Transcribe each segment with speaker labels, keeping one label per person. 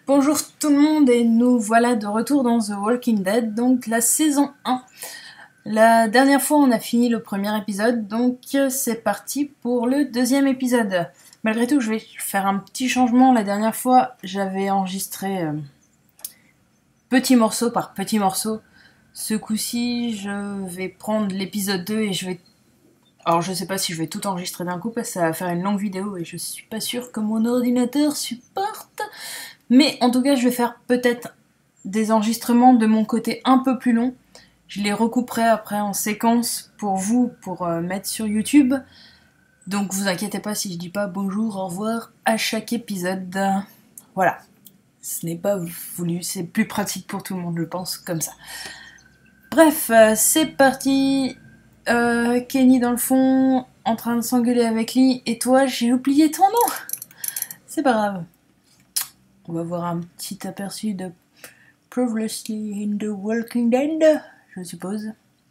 Speaker 1: Bonjour tout le monde et nous voilà de retour dans The Walking Dead, donc la saison 1. La dernière fois on a fini le premier épisode, donc c'est parti pour le deuxième épisode. Malgré tout je vais faire un petit changement, la dernière fois j'avais enregistré petit morceau par petit morceau. Ce coup-ci je vais prendre l'épisode 2 et je vais... Alors je sais pas si je vais tout enregistrer d'un coup parce que ça va faire une longue vidéo et je suis pas sûre que mon ordinateur supporte. Mais en tout cas, je vais faire peut-être des enregistrements de mon côté un peu plus longs. Je les recouperai après en séquence pour vous, pour mettre sur YouTube. Donc vous inquiétez pas si je dis pas bonjour, au revoir à chaque épisode. Voilà. Ce n'est pas voulu, c'est plus pratique pour tout le monde, je pense, comme ça. Bref, c'est parti. Kenny dans le fond, en train de s'engueuler avec Lee. Et toi, j'ai oublié ton nom. C'est pas grave. On va voir un petit aperçu de Previously in the Walking Dead, je suppose.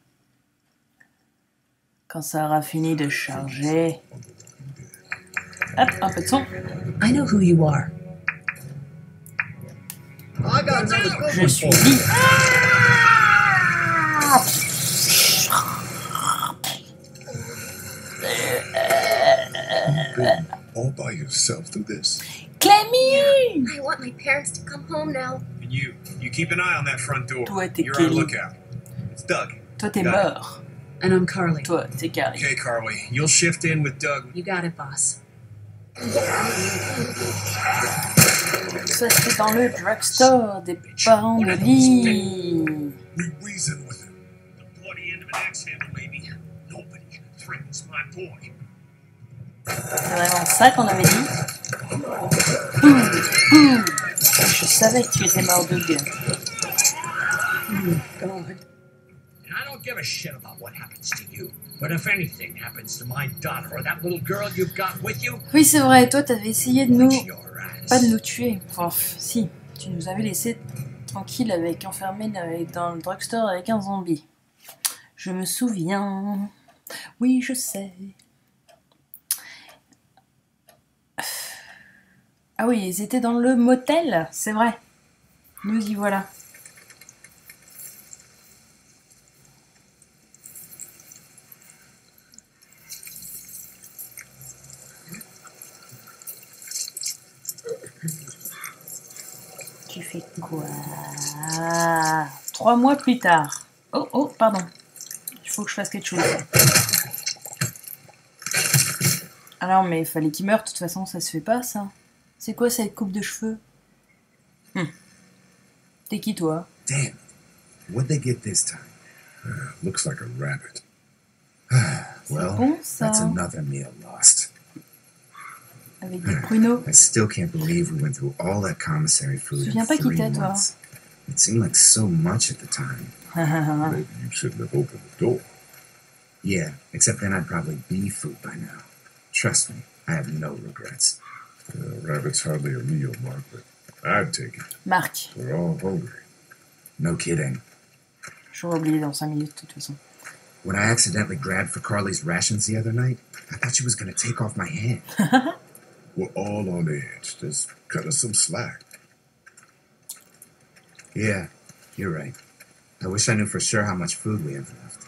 Speaker 1: Quand ça aura fini de charger. Hop, un peu de son.
Speaker 2: I know who you are.
Speaker 1: Je suis Lee.
Speaker 3: All by yourself through this.
Speaker 1: Clémy!
Speaker 4: I want my parents to come home now.
Speaker 5: And you keep an eye on that front door.
Speaker 1: Toi, t'es
Speaker 5: You're on
Speaker 1: Kelly.
Speaker 5: lookout. It's Doug.
Speaker 1: Toi, t'es
Speaker 5: Got it.
Speaker 1: mort.
Speaker 2: And I'm Carly.
Speaker 1: Toi, t'es Carly.
Speaker 5: Okay, Carly. You'll shift in with Doug.
Speaker 2: You got it, boss.
Speaker 1: Ça, c'était dans le drugstore des parents de Lee.
Speaker 3: We reason with him.
Speaker 5: The bloody end of an axe handle, maybe. Nobody threatens my boy.
Speaker 1: C'est vraiment ça qu'on avait dit. Boum, boum. Je savais que tu étais mort, Doug.
Speaker 2: God.
Speaker 6: And I don't give a shit about what happens to you. But if anything happens to my daughter or that little girl you've got with you,
Speaker 1: Oui, c'est vrai, toi, t'avais essayé de nous...
Speaker 6: watch your ass.
Speaker 1: Pas de nous tuer. Enfin, si. Tu nous avais laissé tranquille avec enfermé dans le drugstore avec un zombie. Je me souviens. Oui, je sais. Ah oui, ils étaient dans le motel, c'est vrai. Nous y voilà. Tu fais quoi? 3 mois plus tard. Oh, oh, pardon. Il faut que je fasse quelque chose. Alors, mais il fallait qu'il meure, de toute façon, ça se fait pas, ça. C'est quoi cette coupe de cheveux? T'es qui, toi?
Speaker 7: Damn. What'd they get this time?
Speaker 3: Looks like a rabbit.
Speaker 7: Well,
Speaker 1: bon, ça.
Speaker 7: that's another meal lost.
Speaker 1: Avec des pruneaux.
Speaker 7: I still can't believe we went through all that commissary food
Speaker 1: Tu
Speaker 7: in
Speaker 1: viens pas
Speaker 7: 3
Speaker 1: quitter, toi.
Speaker 7: months. It seemed like so much at the time.
Speaker 3: Maybe you shouldn't have opened the door.
Speaker 7: Yeah, except then I'd probably be food by now. Trust me, I have no regrets.
Speaker 3: Rabbit's hardly a meal, Mark, but I'd take it.
Speaker 1: Marc.
Speaker 3: We're all hungry.
Speaker 7: No kidding.
Speaker 1: J'aurais oublié dans 5 minutes, de toute façon.
Speaker 7: When I accidentally grabbed for Carly's rations the other night, I thought she was going to take off my hand.
Speaker 3: We're all on edge. Just cut us some slack.
Speaker 7: Yeah, you're right. I wish I knew for sure how much food we have left.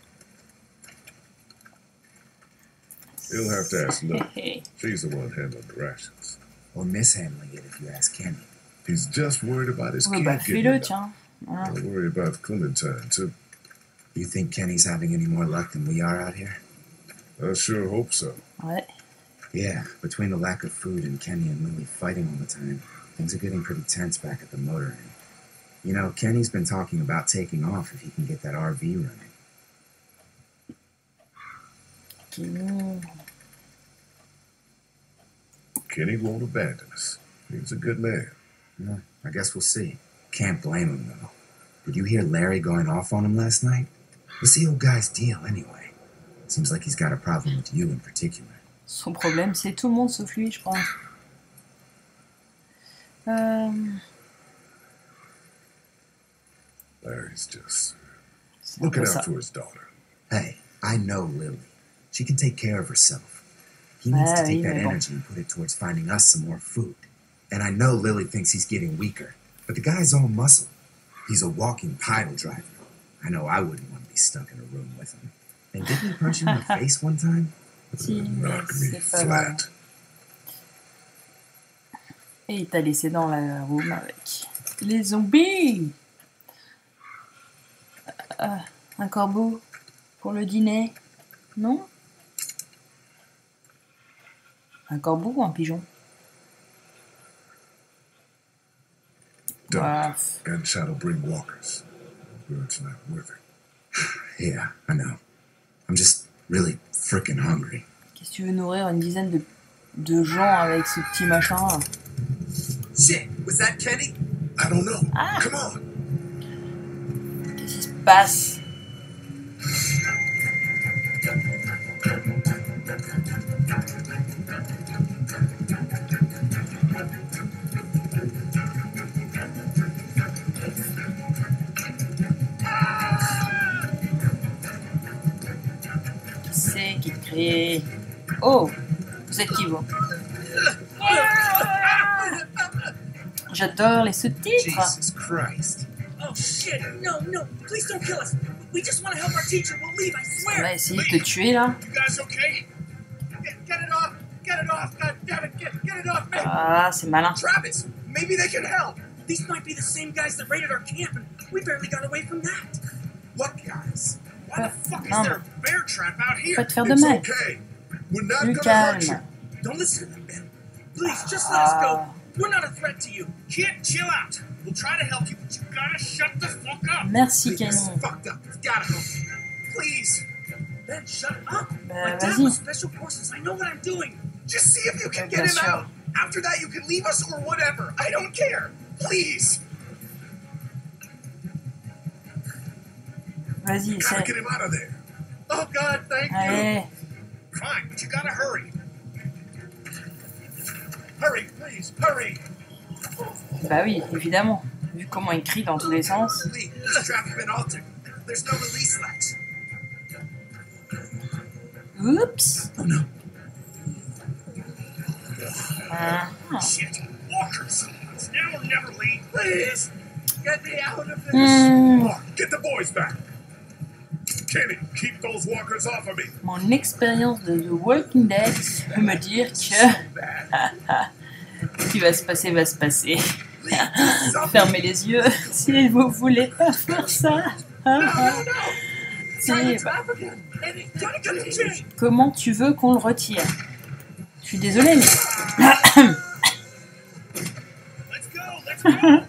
Speaker 3: You'll have to ask Lily. She's the one handling the rations.
Speaker 7: Or mishandling it if you ask Kenny.
Speaker 3: He's just worried about his
Speaker 1: Ouais,
Speaker 3: kid
Speaker 1: bah,
Speaker 3: getting
Speaker 1: fais-le,
Speaker 3: enough.
Speaker 1: tiens. Voilà.
Speaker 3: I'll worry about Clementine, too.
Speaker 7: You think Kenny's having any more luck than we are out here?
Speaker 3: I sure hope so.
Speaker 1: Ouais.
Speaker 7: Yeah, between the lack of food and Kenny and Lily fighting all the time, things are getting pretty tense back at the motor inn. You know, Kenny's been talking about taking off if he can get that RV running.
Speaker 1: Kenny.
Speaker 3: Kenny won't abandon us. He's a good man.
Speaker 7: Yeah, I guess we'll see. Can't blame him, though. Did you hear Larry going off on him last night? What's the old guy's deal, anyway? Seems like he's got a problem with you in particular.
Speaker 1: Son problème, c'est tout le monde sauf lui, je crois.
Speaker 3: Larry's just
Speaker 1: C'est un
Speaker 3: looking
Speaker 1: peu ça.
Speaker 3: out for his daughter.
Speaker 7: Hey, I know Lily. She can take care of herself. He needs
Speaker 1: Ah
Speaker 7: to take
Speaker 1: oui,
Speaker 7: that
Speaker 1: mais bon.
Speaker 7: energy and put it towards finding us some more food. And I know Lily thinks he's getting weaker, but the guy's all muscle. He's a walking pile driver. I know I wouldn't want to be stuck in a room with him. And didn't he punch him in the face one time?
Speaker 1: Si,
Speaker 3: Knock me
Speaker 1: c'est pas grave.
Speaker 3: flat.
Speaker 1: Et il t'a laissé dans la room avec les zombies. Un corbeau pour le dîner. Non? Un corbeau ou un pigeon?
Speaker 3: Duck
Speaker 1: Ah,
Speaker 3: and Shadow bring walkers. Bird's not worth it.
Speaker 7: Yeah, I know. I'm just really frickin' hungry.
Speaker 1: qu'est-ce que tu veux nourrir une dizaine de gens avec ce petit machin?
Speaker 7: Shit, was that Kenny?
Speaker 3: I don't know.
Speaker 1: Ah.
Speaker 3: Come on.
Speaker 1: Qu'est-ce qui se passe? Qui c'est qui crie? Oh, vous êtes qui vous? J'adore les sous-titres.
Speaker 7: Jesus Christ.
Speaker 6: Oh shit! No, no! Please don't kill us! We just want to help our teacher. We'll leave, I
Speaker 1: On
Speaker 6: swear!
Speaker 1: va essayer de te tuer là.
Speaker 5: You guys okay? Get it off! Get it off! God damn it! Get it off! Man.
Speaker 1: Ah, c'est malin.
Speaker 5: Travis, maybe they can help.
Speaker 6: These might be the same guys that raided our camp, and we barely got away from that.
Speaker 5: What guys? Why the fuck is
Speaker 1: Non.
Speaker 5: there a bear trap out here?
Speaker 1: Pas te faire de
Speaker 3: It's
Speaker 1: mal.
Speaker 3: okay. We're not
Speaker 1: Plus
Speaker 3: gonna hurt you.
Speaker 1: calme.
Speaker 6: Don't listen to them, Ben. Please, just let us go.
Speaker 1: Ah,
Speaker 6: We're not a threat to you.
Speaker 5: Kid, chill out. We'll try to help you, but you gotta shut the fuck up.
Speaker 1: merci
Speaker 3: This is
Speaker 1: Kenny.
Speaker 3: fucked up. We've gotta help you.
Speaker 5: Please.
Speaker 6: Ben, shut up.
Speaker 1: Bah,
Speaker 6: My dad
Speaker 1: vas-y.
Speaker 6: was special forces. I know what I'm doing.
Speaker 5: Just see if you can
Speaker 1: Bien
Speaker 5: get him
Speaker 1: sûr.
Speaker 5: out. After that, you can leave us or whatever. I don't care. Please.
Speaker 1: Vas-y,
Speaker 3: Gotta
Speaker 1: essaie.
Speaker 3: get him out of there.
Speaker 5: Oh God, thank you.
Speaker 1: Allez,
Speaker 5: Fine, but you gotta hurry. Hurry, please, hurry.
Speaker 1: bah oui, évidemment. Vu comment il crie dans tous les sens.
Speaker 5: Lee, this trap's been altered. There's no release latch.
Speaker 1: Oups.
Speaker 7: Oh no.
Speaker 1: Ah,
Speaker 5: Shit, walkers. It's now or never, Lee. Please, get me out of this.
Speaker 1: hmm,
Speaker 3: Oh, get the boys back. Kenny, keep those walkers off of me.
Speaker 1: mon expérience de The Walking Dead peut me dire que ce qui va se passer va se passer. Fermez les yeux si vous voulez pas faire ça. C'est- bah, comment tu veux qu'on le retire? Je suis désolée, mais
Speaker 5: Let's go, let's go.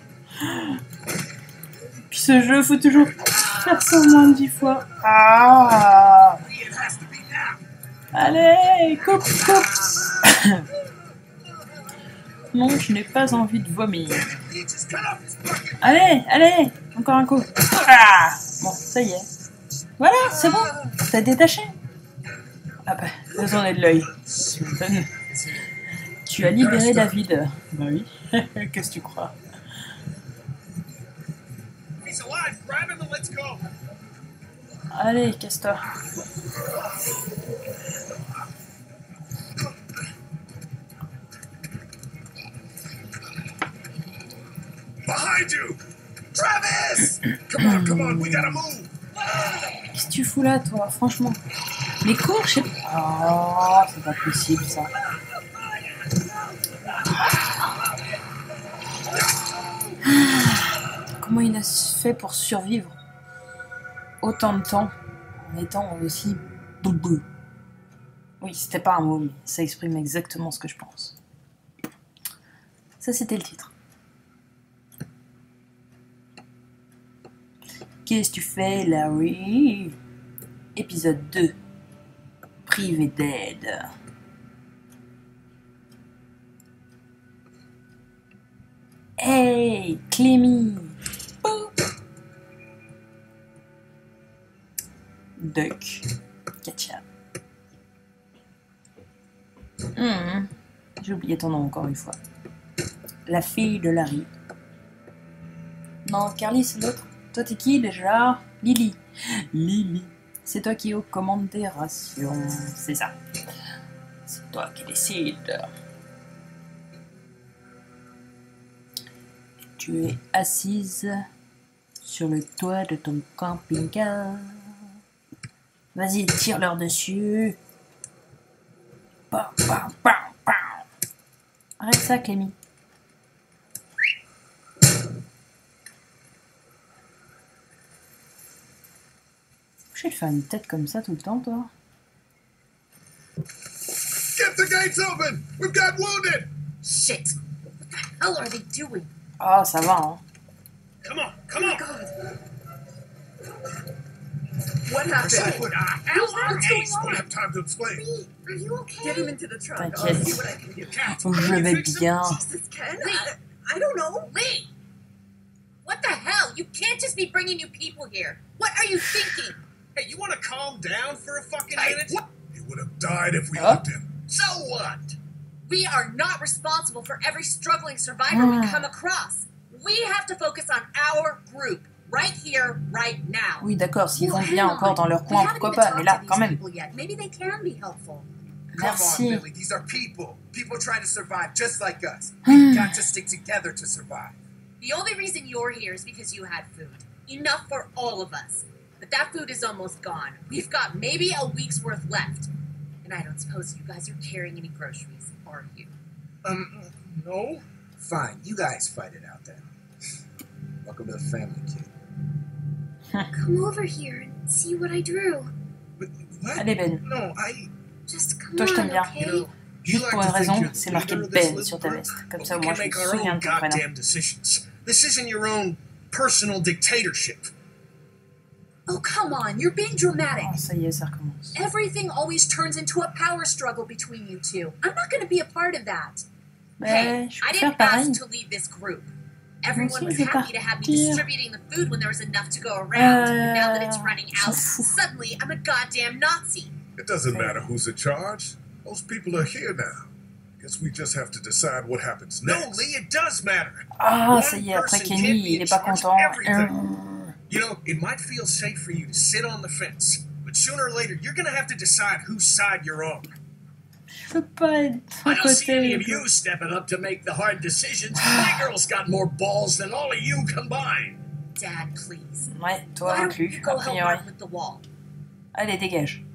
Speaker 1: puis ce jeu, faut toujours faire ça au moins 10 fois. Ah,
Speaker 5: Lee, it has to be now.
Speaker 1: allez, coupe, coupe. Non, je n'ai pas envie de vomir.
Speaker 5: Lee, just cut off his fucking.
Speaker 1: Allez, allez, encore un coup. Ah, bon, ça y est. Voilà, c'est bon. T'as détaché. Ah bah, j'en ai de l'œil. Tu m'étonnes. Tu as libéré David. Bah oui. Qu'est-ce que tu crois?
Speaker 5: He's alive. Grab him and let's go.
Speaker 1: Allez, casse-toi.
Speaker 3: Behind you.
Speaker 5: Travis!
Speaker 3: Come on, we gotta move.
Speaker 1: Qu'est-ce que tu fous là, toi, franchement? Les cours, je sais pas. Oh, c'est pas possible, ça. Comment il a fait pour survivre autant de temps en étant aussi boubou? Oui, c'était pas un mot, mais ça exprime exactement ce que je pense. Ça, c'était le titre. Qu'est-ce que tu fais, Larry? Épisode 2. Privé d'aide. Hey, Clémy! Pouh. Duck. Ketchup. J'ai oublié ton nom encore une fois. La fille de Larry. Non, Carly, c'est l'autre. Toi, t'es qui déjà? Lily. Lily. C'est toi qui es aux commandes des rations. C'est ça. C'est toi qui décides. Tu es assise sur le toit de ton camping-car. Vas-y, tire-leur dessus. Pam, pam, pam, pam. Arrête ça, Clémy. Je vais faire une tête comme ça tout le temps, toi.
Speaker 3: Get the gates open! We've got wounded!
Speaker 4: Shit! What the hell are they doing?
Speaker 1: Ah, ça va, hein.
Speaker 5: Come on, come on.
Speaker 8: What happened?
Speaker 3: What?
Speaker 5: Hell are
Speaker 4: What's
Speaker 5: Ace?
Speaker 4: going
Speaker 3: Don't
Speaker 4: on?
Speaker 3: have time to explain.
Speaker 4: Lee, are you okay?
Speaker 8: Get him into the trunk. I'll
Speaker 1: T'inquiète.
Speaker 8: see what I can do.
Speaker 1: Je vais bien.
Speaker 8: Jesus, Ken, I don't know.
Speaker 4: Lee! What the hell? You can't just be bringing new people here. What are you thinking?
Speaker 5: Hey, you want to calm down for a fucking
Speaker 3: Hey,
Speaker 5: minute?
Speaker 3: what? He would have died if we
Speaker 1: Huh?
Speaker 3: left him.
Speaker 5: So what?
Speaker 4: We are not responsible for every struggling survivor we come across. We have to focus on our group. Right here, right now.
Speaker 1: Oui, d'accord, s'ils
Speaker 4: Well,
Speaker 1: vont bien
Speaker 4: hang
Speaker 1: encore
Speaker 4: on.
Speaker 1: dans leur
Speaker 4: We
Speaker 1: coin,
Speaker 4: haven't
Speaker 1: pourquoi
Speaker 4: even
Speaker 1: pas,
Speaker 4: talked
Speaker 1: mais là,
Speaker 4: to
Speaker 1: quand
Speaker 4: these
Speaker 1: même.
Speaker 4: people yet. Maybe they can be helpful.
Speaker 7: Come on,
Speaker 1: Merci.
Speaker 7: Billy. These are people. People trying to survive just like us. We've got to stick together to survive.
Speaker 4: The only reason you're here is because you had food. Enough for all of us. But that food is almost gone. We've got maybe a week's worth left. And I don't suppose you guys are carrying any groceries, are you?
Speaker 5: No.
Speaker 7: Fine, you guys fight it out then. Welcome to the family, kid.
Speaker 4: Come over here and see what I drew.
Speaker 7: What?
Speaker 1: Allez, Ben.
Speaker 5: No, I...
Speaker 4: Just come
Speaker 1: Toi, je t'aime
Speaker 4: on,
Speaker 1: bien.
Speaker 5: You
Speaker 4: okay?
Speaker 5: know,
Speaker 1: Juste pour une raison, c'est marqué Ben sur ta veste. Comme ça, au moins, je me souviens de ton prénom.
Speaker 5: goddamn decisions. This isn't your own personal dictatorship.
Speaker 4: Oh, come on. You're being dramatic.
Speaker 1: Oh, ça y est, ça recommence.
Speaker 4: Everything always turns into a power struggle between you two. I'm not going to be a part of that.
Speaker 1: Mais
Speaker 4: Hey,
Speaker 1: je
Speaker 4: I
Speaker 1: peux faire
Speaker 4: didn't
Speaker 1: pareil.
Speaker 4: ask to lead this group. Everyone
Speaker 1: aussi,
Speaker 4: was
Speaker 1: je vais
Speaker 4: happy to have me
Speaker 1: partir.
Speaker 4: distributing the food when there was enough to go around. And now that it's running
Speaker 1: j'en
Speaker 4: out,
Speaker 1: fous.
Speaker 4: suddenly I'm a goddamn Nazi.
Speaker 3: It doesn't matter who's in charge. Most people are here now. Guess we just have to decide what happens
Speaker 5: No,
Speaker 3: next.
Speaker 5: Lee, it does matter.
Speaker 1: Ah,
Speaker 5: One
Speaker 1: ça y est, après
Speaker 5: person can't
Speaker 1: Kenny,
Speaker 5: be
Speaker 1: il
Speaker 5: in
Speaker 1: est pas
Speaker 5: charge of
Speaker 1: content.
Speaker 5: everything. You know, it might feel safe for you to sit on the fence, but sooner or later, you're going to have to decide whose side you're on.
Speaker 1: Je peux pas être
Speaker 5: I
Speaker 1: à
Speaker 5: don't see any
Speaker 1: côté.
Speaker 5: of you stepping up to make the hard decisions. My girl's got more balls than all of you combined.
Speaker 4: Dad, please.
Speaker 1: Ouais, toi
Speaker 4: Why don't
Speaker 1: inclus,
Speaker 4: you
Speaker 1: a
Speaker 4: go help
Speaker 1: priori.
Speaker 4: Mark with the wall?
Speaker 1: Allez, dégage.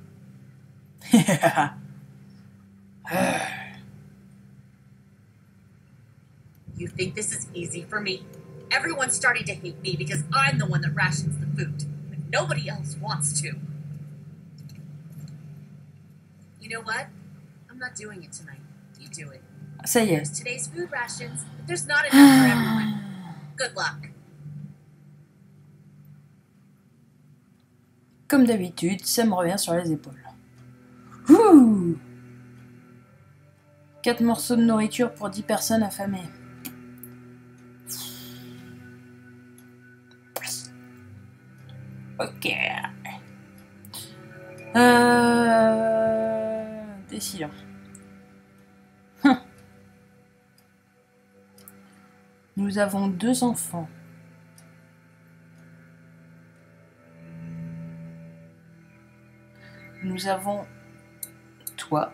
Speaker 4: You think this is easy for me? Everyone's starting to hate me because I'm the one that rations the food, but nobody else wants to. You know what? I'm not doing it tonight. You do it.
Speaker 1: Ça y est.
Speaker 4: There's today's food rations, but there's not enough for everyone. Good luck.
Speaker 1: Comme d'habitude, ça me revient sur les épaules. Ouh 4 morceaux de nourriture pour 10 personnes affamées. Ok. Décidons. Nous avons 2 enfants. Nous avons toi.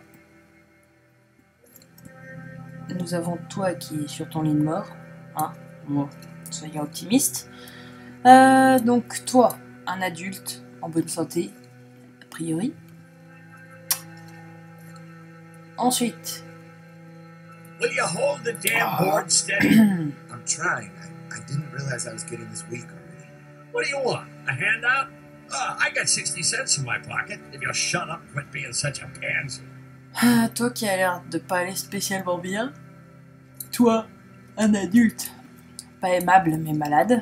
Speaker 1: Nous avons toi qui est sur ton lit de mort. Hein, bon, soyons optimistes. Donc toi, un adulte en bonne santé, a priori. Ensuite,
Speaker 5: Will you hold the damn board steady?
Speaker 7: I'm trying. I didn't realize I was getting this weak already.
Speaker 5: What do you want? A handout? I got 60 cents in my pocket. If you'll shut up, quit being such a pansy.
Speaker 1: toi qui as l'air de pas aller spécialement bien. Toi, un adulte. Pas aimable mais malade.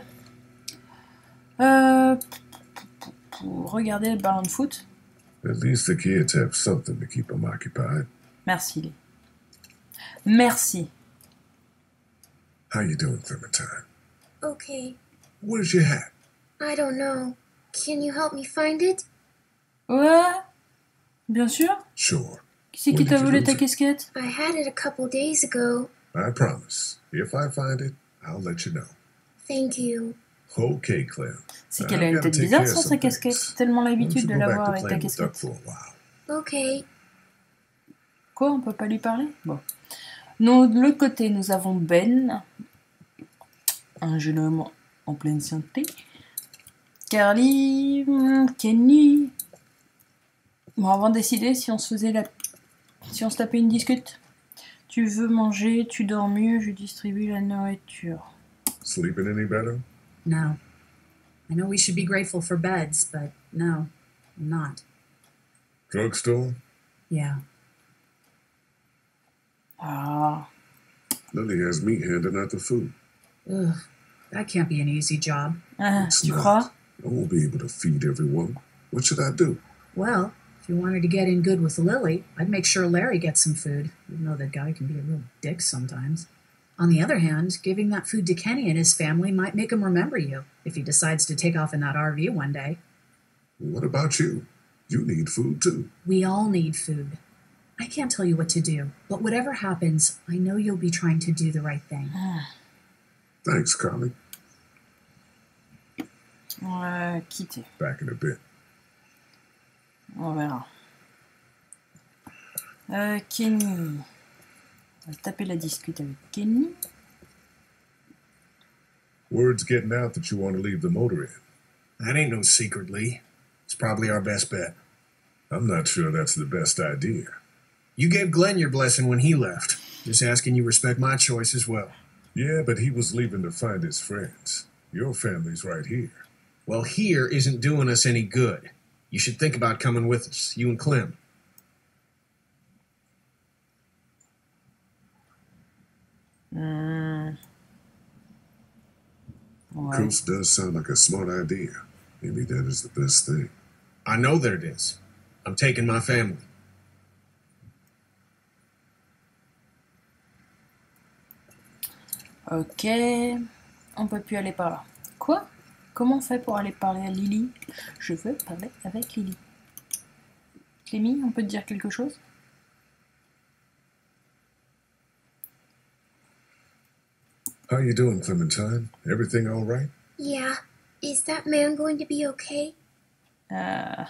Speaker 1: Pour regarder le ballon de foot.
Speaker 3: At least the kids have something to keep them occupied.
Speaker 1: Merci. Lee. Merci.
Speaker 3: How you doing, Clementine?
Speaker 4: Okay,
Speaker 3: Where's your hat?
Speaker 4: I don't know. Can you help me find it?
Speaker 1: Ouais. Bien sûr.
Speaker 3: Sure.
Speaker 1: Qui c'est qui
Speaker 3: When
Speaker 1: t'a
Speaker 3: did you
Speaker 1: volé
Speaker 3: lose
Speaker 1: ta
Speaker 3: it?
Speaker 1: casquette?
Speaker 4: I had it a couple days ago.
Speaker 3: I promise. If I find it, I'll let you know.
Speaker 4: Thank you.
Speaker 3: Okay, Clem.
Speaker 1: C'est qu'elle a une
Speaker 3: I've gotta
Speaker 1: tête
Speaker 3: take
Speaker 1: bizarre
Speaker 3: care of
Speaker 1: sans sa
Speaker 3: some
Speaker 1: casquette.
Speaker 3: things.
Speaker 1: Tellement
Speaker 3: Why don't
Speaker 1: l'habitude
Speaker 3: you
Speaker 1: de
Speaker 3: go
Speaker 1: la
Speaker 3: back
Speaker 1: voir
Speaker 3: to
Speaker 1: avec ta
Speaker 3: playing with Duck
Speaker 1: casquette.
Speaker 3: for a while?
Speaker 4: Okay.
Speaker 1: Quoi, on peut pas lui parler? Bon. Non, de l'autre côté, nous avons Ben. un jeune homme en pleine santé. Carly, Kenny. Bon, avant de décider si on se tapait une discute. Tu veux manger, tu dors mieux, je distribue la nourriture.
Speaker 3: Sleeping any better?
Speaker 2: No. I know we should be grateful for beds, but no, I'm not.
Speaker 3: Drugstore?
Speaker 2: Yeah.
Speaker 1: Ah,
Speaker 3: Lily has me handing out the food.
Speaker 2: Ugh, that can't be an easy job.
Speaker 3: It's
Speaker 1: tu
Speaker 3: not.
Speaker 1: crois?
Speaker 3: I won't be able to feed everyone. What should I do?
Speaker 2: Well, if you wanted to get in good with Lily, I'd make sure Larry gets some food, even though that guy can be a real dick sometimes. On the other hand, giving that food to Kenny and his family might make him remember you if he decides to take off in that RV one day.
Speaker 3: What about you? You need food too.
Speaker 2: We all need food. I can't tell you what to do, but whatever happens, I know you'll be trying to do the right thing.
Speaker 3: Thanks, Carly.
Speaker 1: On va quitter.
Speaker 3: Back in a bit.
Speaker 1: On verra. Kenny. On va taper la discute avec Kenny.
Speaker 3: Word's getting out that you want to leave the motor inn.
Speaker 5: That ain't no secret, Lee. It's probably our best bet.
Speaker 3: I'm not sure that's the best idea.
Speaker 5: You gave Glenn your blessing when he left. Just asking you respect my choice as well.
Speaker 3: Yeah, but he was leaving to find his friends. Your family's right here.
Speaker 5: Well, here isn't doing us any good. You should think about coming with us, you and Clem.
Speaker 1: Ouais.
Speaker 3: Coast does sound like a smart idea. Maybe that is the best thing.
Speaker 5: I know that it is. I'm taking my family.
Speaker 1: Ok. On peut plus aller par là. Quoi? Comment on fait pour aller parler à Lily? Je veux parler avec Lily. Clémy, on peut te dire quelque chose?
Speaker 3: How you doing, Clementine? Everything all right?
Speaker 9: Yeah. Is that man going to be okay?
Speaker 1: Euh,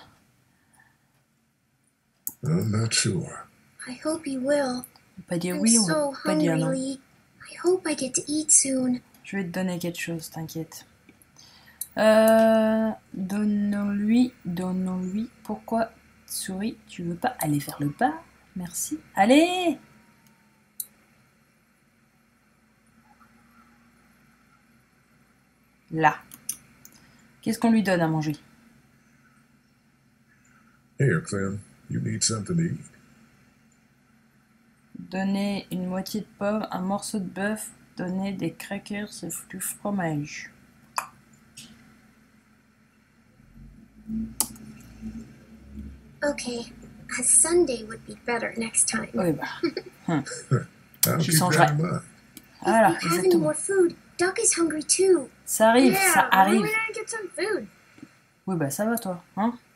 Speaker 3: I'm not sure.
Speaker 9: I hope he will.
Speaker 1: on peut pas dire
Speaker 9: I'm
Speaker 1: oui ou
Speaker 9: so
Speaker 1: pas dire
Speaker 9: hungry,
Speaker 1: non.
Speaker 9: Lee. I hope I get to eat soon.
Speaker 1: Je vais te donner quelque chose, t'inquiète. Donnons-lui. Pourquoi, souris, tu veux pas aller vers le bas? Merci. Allez! Là. Qu'est-ce qu'on lui donne à manger?
Speaker 3: Here, Clem. You need something to eat.
Speaker 1: Donner une moitié de pomme, un morceau de bœuf, donner des crackers et du fromage.
Speaker 9: Okay. A Sunday would be better next time.
Speaker 1: Oui, bah.
Speaker 3: I'll
Speaker 1: She
Speaker 3: keep
Speaker 1: sounds
Speaker 3: that
Speaker 1: right.
Speaker 3: in mind.
Speaker 1: Voilà,
Speaker 9: If you have any
Speaker 1: exactement.
Speaker 9: more food, Duck is hungry too.
Speaker 1: Ça arrive, ça
Speaker 4: Yeah, when are
Speaker 1: arrive.
Speaker 4: we gonna get some food?
Speaker 1: Oui, bah ça va toi, hein?